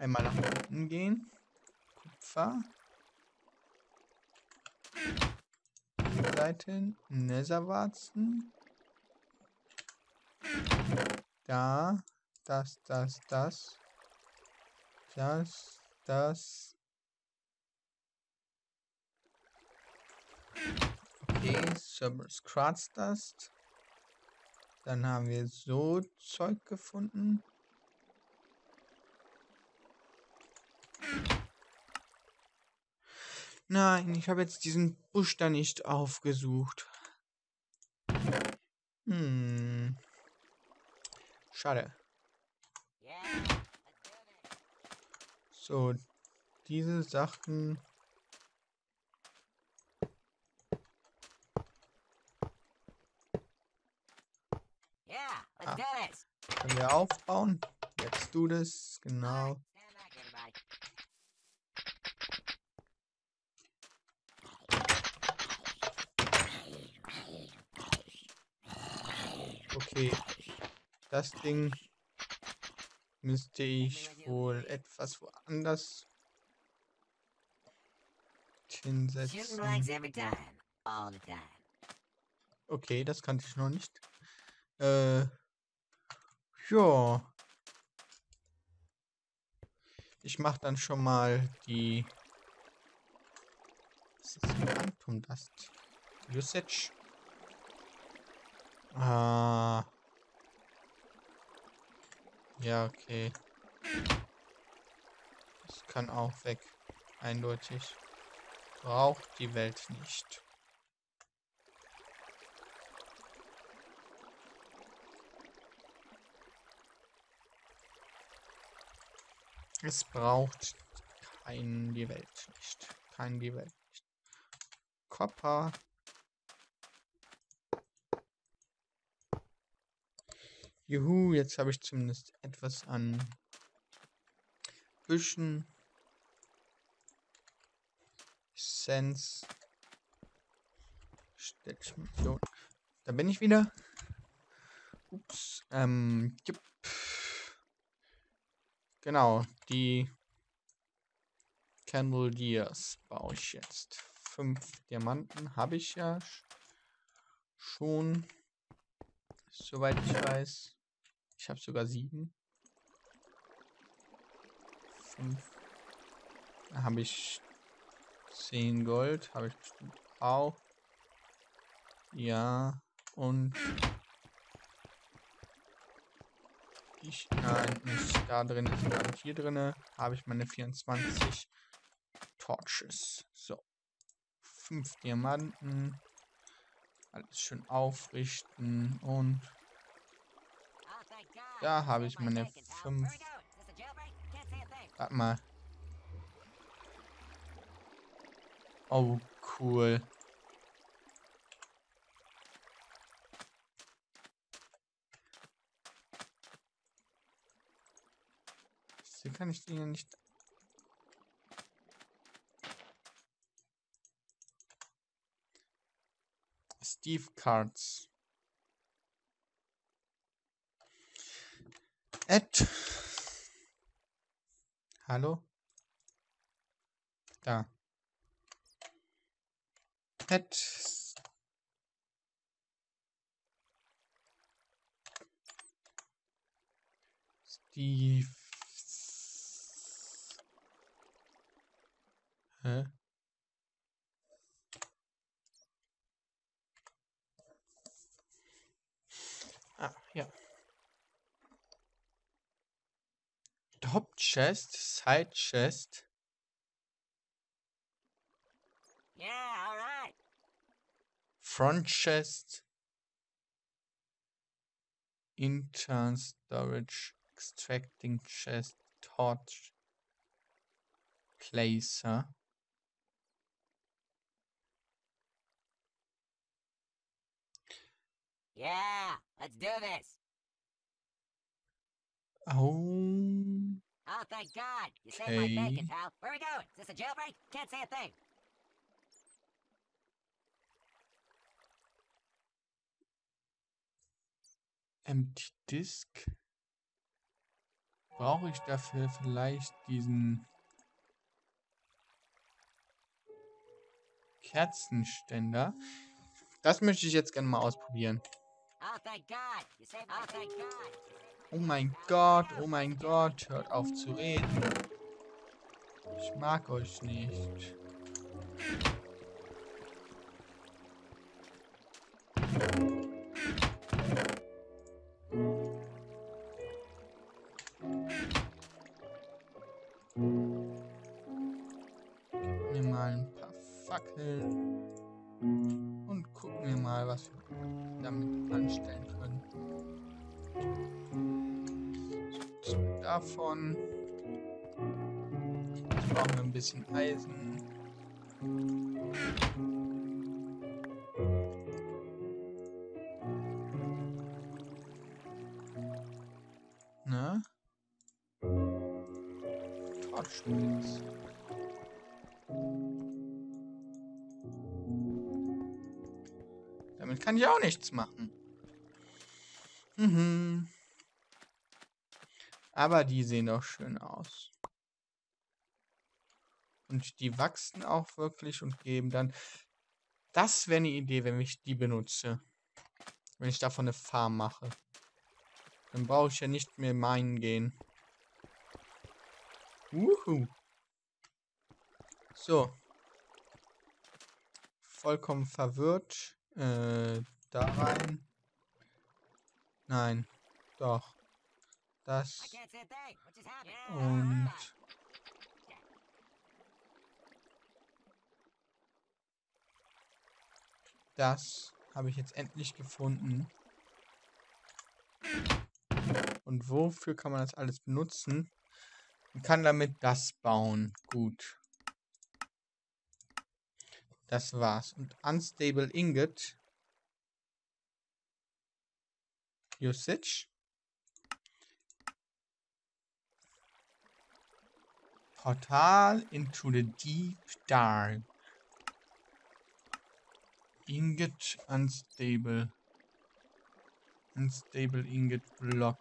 Einmal nach unten gehen. Kupfer. Die Seite. Netherwarzen. Da. Das. Okay, Cerberus Quartz Dust. Dann haben wir so Zeug gefunden. Nein, ich habe jetzt diesen Busch da nicht aufgesucht. Schade. So, diese Sachen. Können wir aufbauen? Jetzt du das, genau. Okay, das Ding müsste ich wohl etwas woanders hinsetzen. Okay, das kannte ich noch nicht. Ja. Ich mache dann schon mal die. Was ist Quantum Dust? Usage. Ah. Ja, okay. Das kann auch weg. Eindeutig. Braucht die Welt nicht. Es braucht die Welt nicht. Die Welt nicht. Copper. Juhu, jetzt habe ich zumindest etwas an Büschen. Sense. Mission. Da bin ich wieder. Ups. Jupp. Genau, die Candeliers baue ich jetzt. 5 Diamanten habe ich ja schon. Soweit ich weiß. Ich habe sogar 7. 5. Da habe ich 10 Gold. Habe ich bestimmt auch. Ja. Und nein, nicht da drin, sondern hier drin habe ich meine 24 Torches. So. 5 Diamanten. Alles schön aufrichten und da habe ich meine 5. Warte mal. Oh, cool. Hier kann ich die nicht. Steve Cards. Ed. Hallo? Da. Ed. Steve. Hä? Ah, ja. Top Chest, Side Chest. Yeah, all right. Front Chest. Intern Storage. Extracting Chest. Torch. Placer. Yeah, let's do this. Oh. Oh, thank God. You saved my Okay. bacon, pal. Where are we going? Is this a jailbreak? Can't say a thing. Empty disk. Brauche ich dafür vielleicht diesen Kerzenständer? Das möchte ich jetzt gerne mal ausprobieren. Oh, thank God. You saved my... Oh, thank God. Oh mein Gott, hört auf zu reden. Ich mag euch nicht. Mir mal ein paar Fackeln und gucken wir mal, was wir damit anstellen können. So, 2 davon. Jetzt brauchen wir ein bisschen Eisen. Ne? Torchspitz. Damit kann ich auch nichts machen. Aber die sehen doch schön aus. Und die wachsen auch wirklich und geben dann... Das wäre eine Idee, wenn ich die benutze. Wenn ich davon eine Farm mache. Dann brauche ich ja nicht mehr minen gehen. Wuhu. So. Vollkommen verwirrt. Da rein. Nein. Doch. Das. Can't see a thing. What just happened? Und das habe ich jetzt endlich gefunden. Und wofür kann man das alles benutzen? Man kann damit das bauen. Gut. Das war's. Und Unstable Ingot. Usage. Portal into the deep dark. Ingot unstable. Unstable ingot block.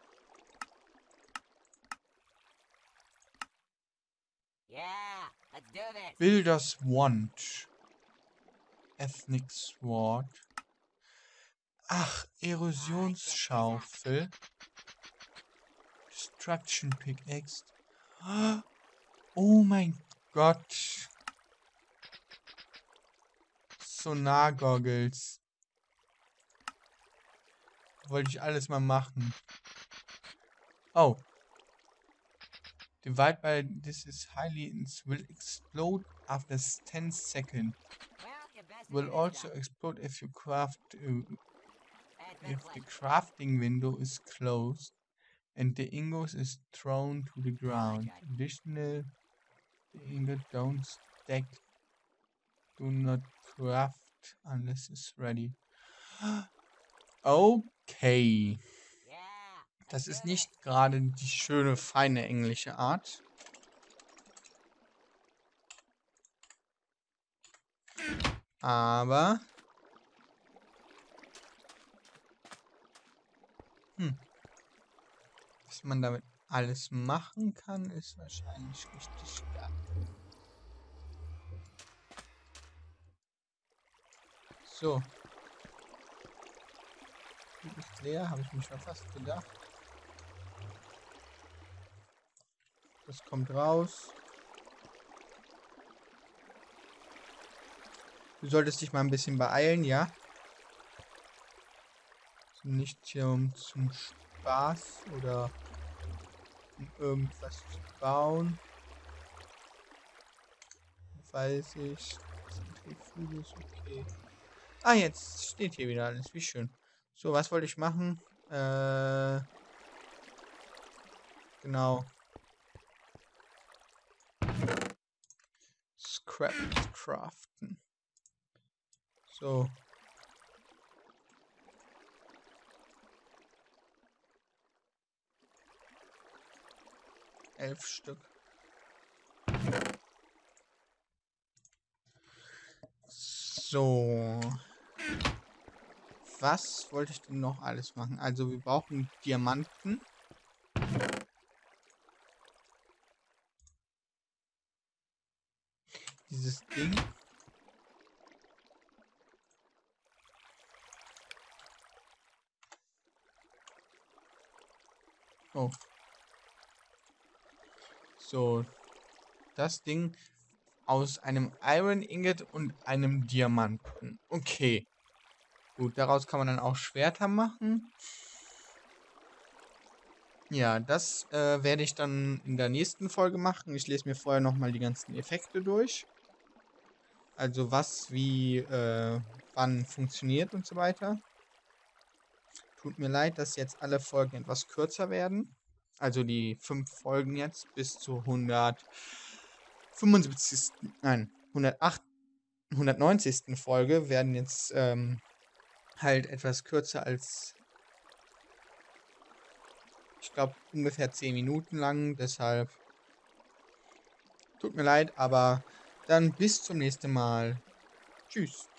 Yeah, let's do this. Builder's Wand. Ethnic Sword. Ach, Erosionsschaufel. Destruction Pickaxe. Oh mein Gott. Sonar-Goggles. Wollte ich alles mal machen. Oh. Divide by this is highly will explode after 10 seconds. Well, you best Will do this also job. explode if you craft It's been a if the pleasure. crafting window is closed and the ingot is thrown to the ground. God. Additional, the ingot don't stack. Do not craft unless it's ready. Okay. Yeah, Das let's ist do nicht this. gerade die schöne, feine englische Art. Aber... Was man damit alles machen kann, ist wahrscheinlich richtig geil. So. Die ist leer, habe ich mir schon fast gedacht. Das kommt raus. Du solltest dich mal ein bisschen beeilen, ja? Nicht hier zum Spaß oder um irgendwas zu bauen. Weiß ich. Zentrifuge ist okay. Ah, jetzt steht hier wieder alles. Wie schön. So, was wollte ich machen? Genau. Scrap craften. So. Elf Stück. So. Was wollte ich denn noch alles machen? Also wir brauchen Diamanten. dieses Ding. Oh. So. Das Ding aus einem Iron Ingot und einem Diamanten. Okay. Gut, daraus kann man dann auch Schwerter machen. Ja, das werde ich dann in der nächsten Folge machen. Ich lese mir vorher nochmal die ganzen Effekte durch. Also was, wie, wann funktioniert und so weiter. Tut mir leid, dass jetzt alle Folgen etwas kürzer werden. Also die 5 Folgen jetzt bis zur 175. Nein, 190. Folge werden jetzt halt etwas kürzer als, ich glaube, ungefähr 10 Minuten lang. Deshalb tut mir leid, aber dann bis zum nächsten Mal. Tschüss.